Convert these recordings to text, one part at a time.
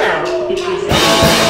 now it presents.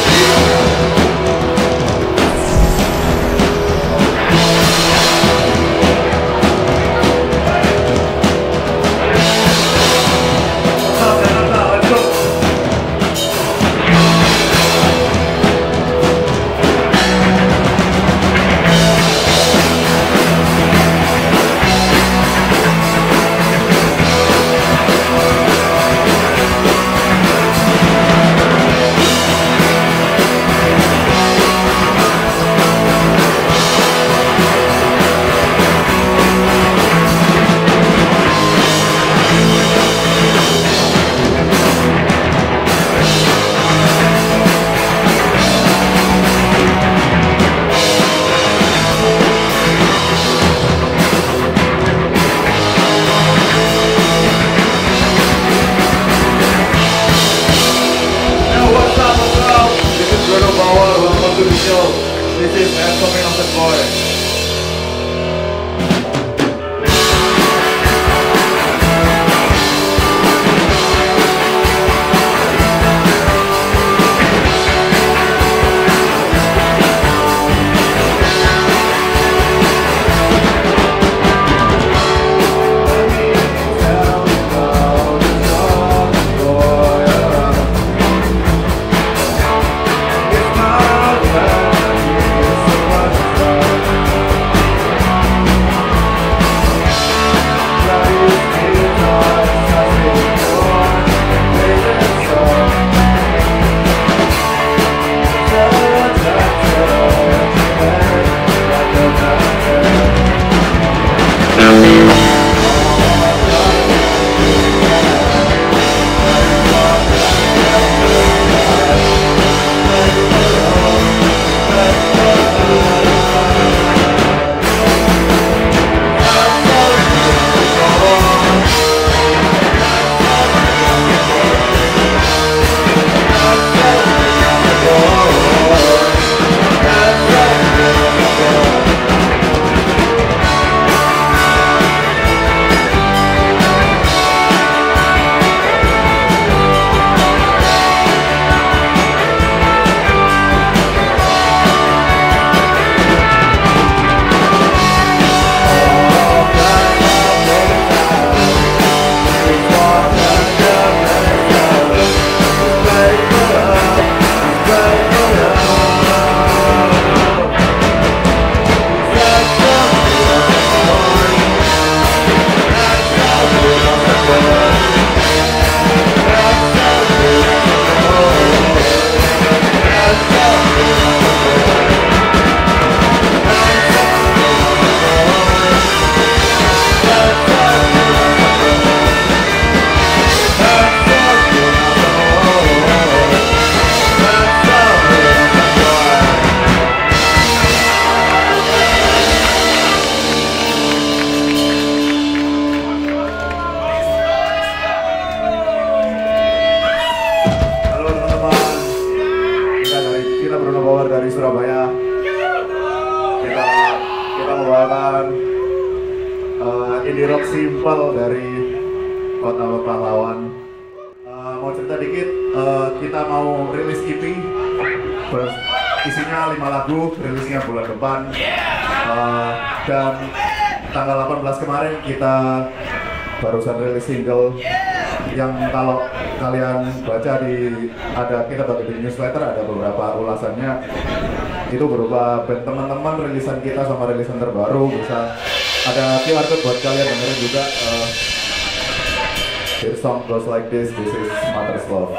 This is Coming of the Boy. Dari Surabaya kita membawakan indie rock simple dari Kota Pahlawan. Mau cerita dikit, kita mau rilis EP, isinya 5 lagu, rilisnya bulan depan. Dan tanggal 18 kemarin kita barusan rilis single yang kalau kalian baca kita bagi di newsletter ada beberapa ulasannya, itu berupa band teman-teman, rilisan kita sama rilisan terbaru. Bisa ada QR code buat kalian dengerin juga. This song goes like this is Mother's Love.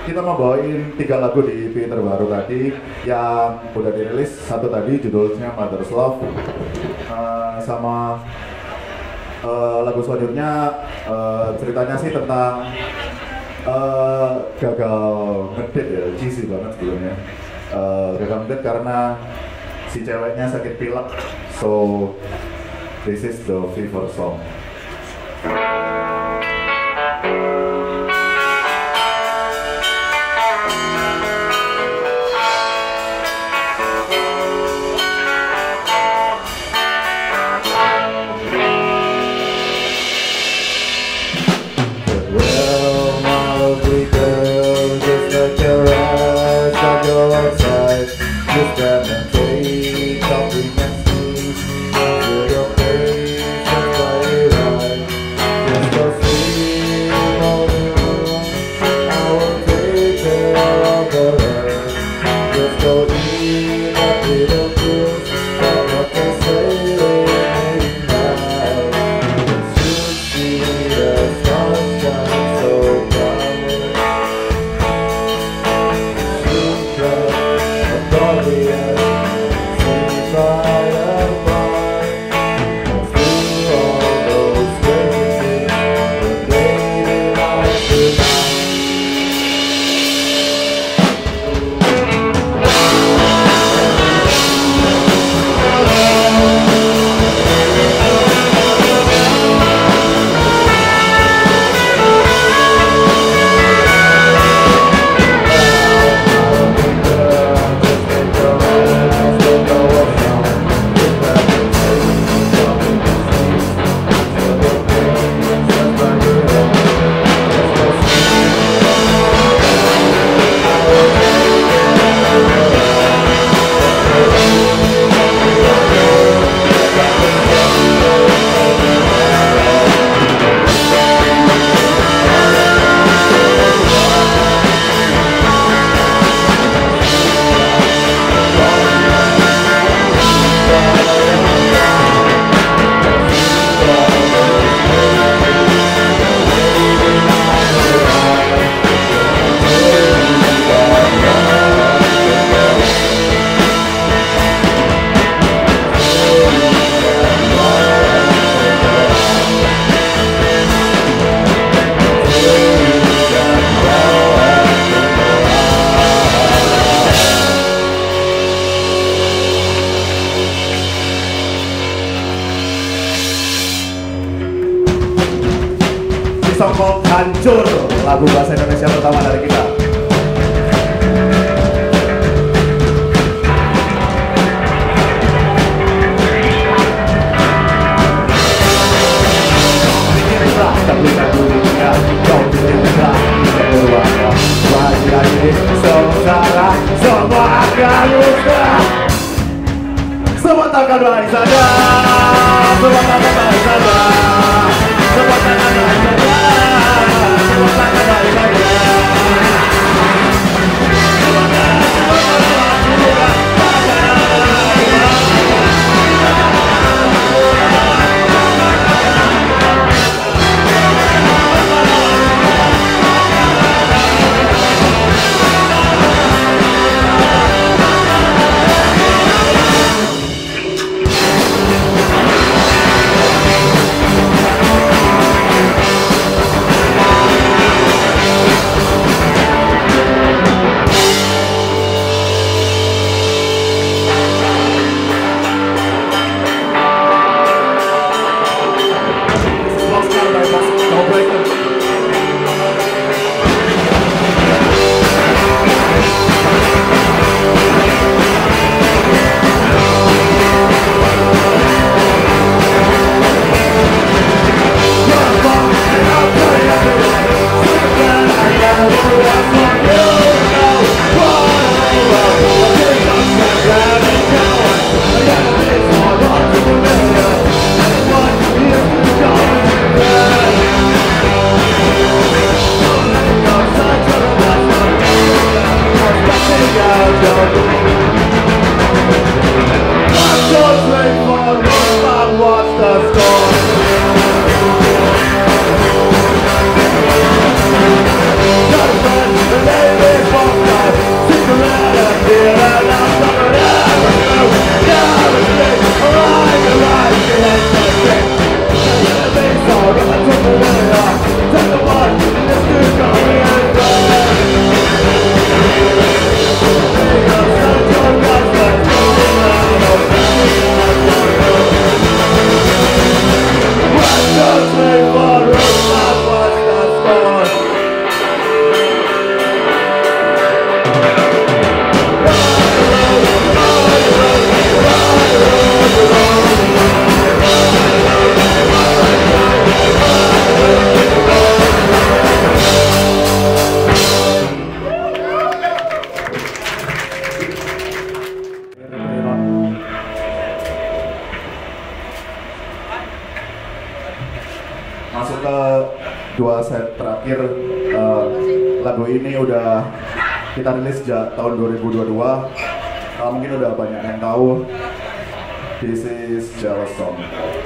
kita mau bawain 3 lagu di EP terbaru tadi yang udah dirilis. Satu tadi judulnya Mother's Love, sama lagu selanjutnya ceritanya sih tentang gagal ngedate ya, cheesy banget sebelumnya. Gagal ngedate karena si ceweknya sakit pilek, so this is the fever song. Songkok Hancur, lagu bahasa Indonesia pertama dari kita. Semua takkan baik saja, semua takkan baik saja, semua takkan baik saja. masuk ke 2 set terakhir. Lagu ini udah kita rilis sejak tahun 2022. Mungkin udah banyak yang tahu. This is Jealous Song.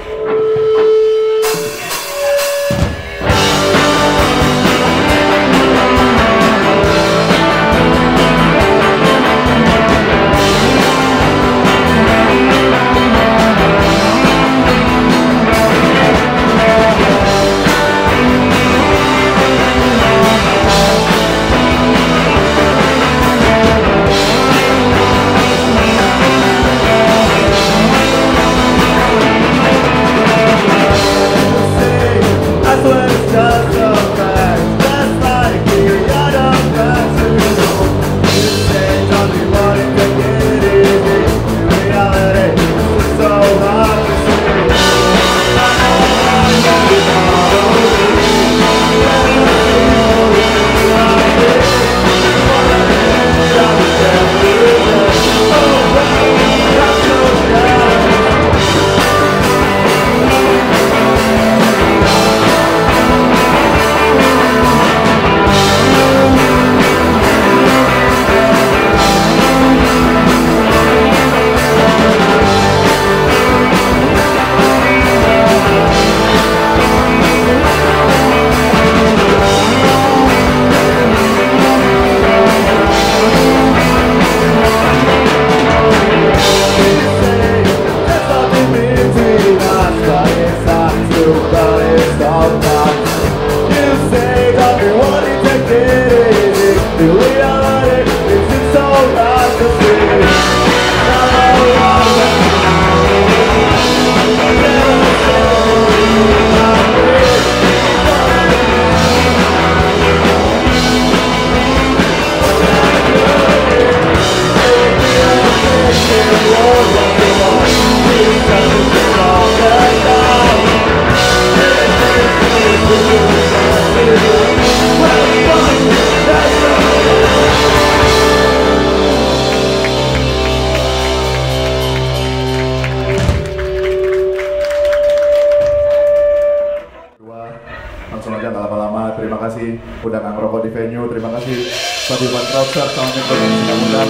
Langsung aja nggak lama-lama. Terima kasih udah nggak ngerokok di venue. Terima kasih Soundman Crowdster, Soundman Production undang.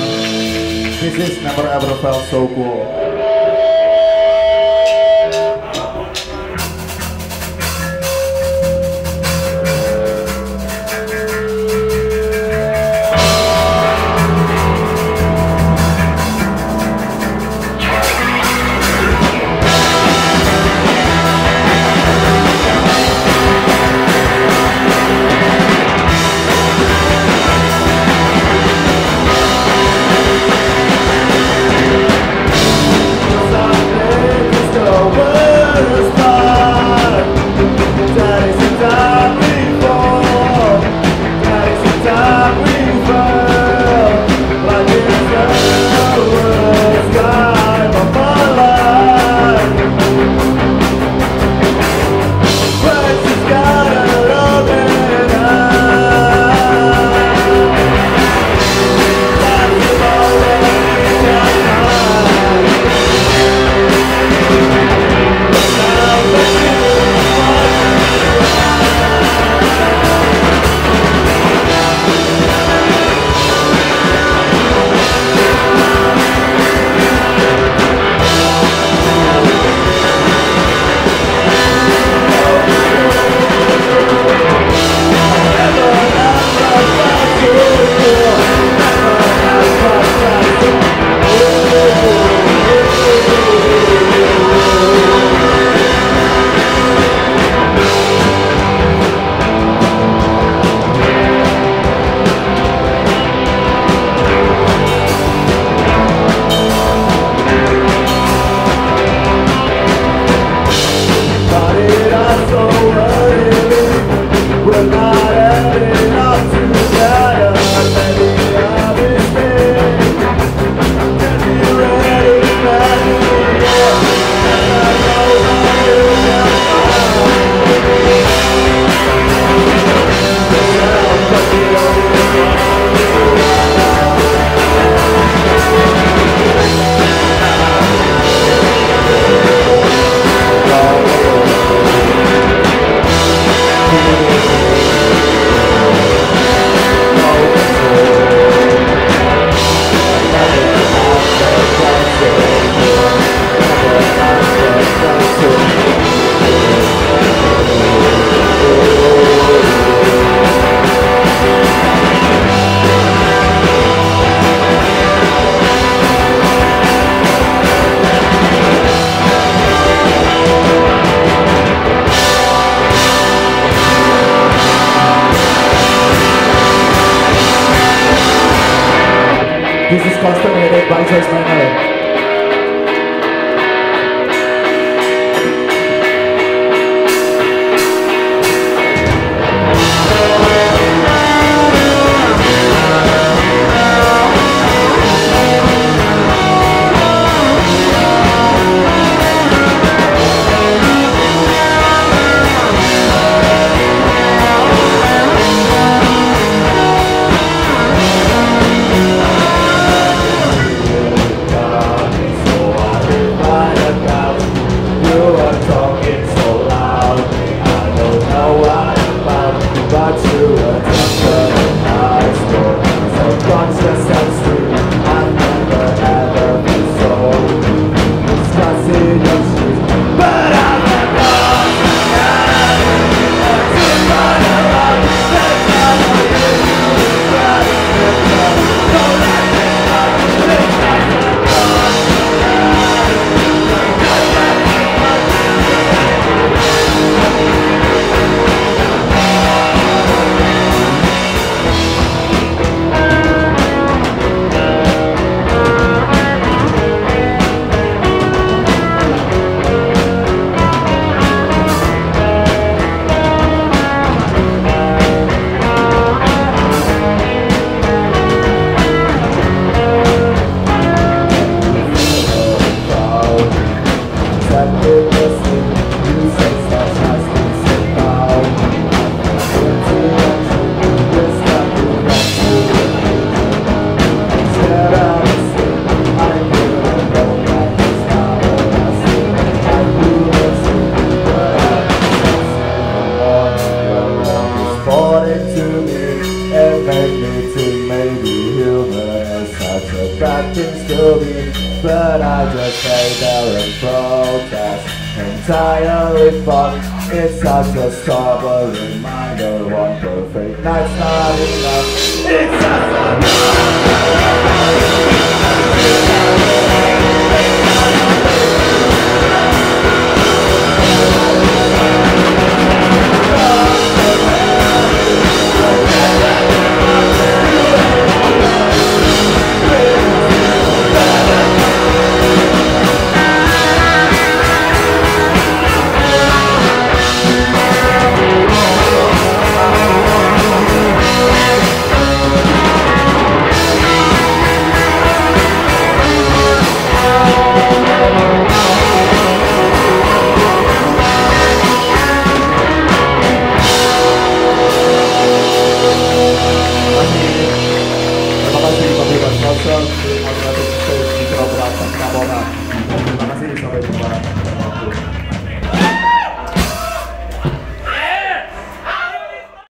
This is Never Ever Felt So Cool. This is custom edited by Joyce Manuel. Things to be, but I just lay there and protest. Entirely fucked, it's such a stubborn reminder. One perfect night's not enough. It's just a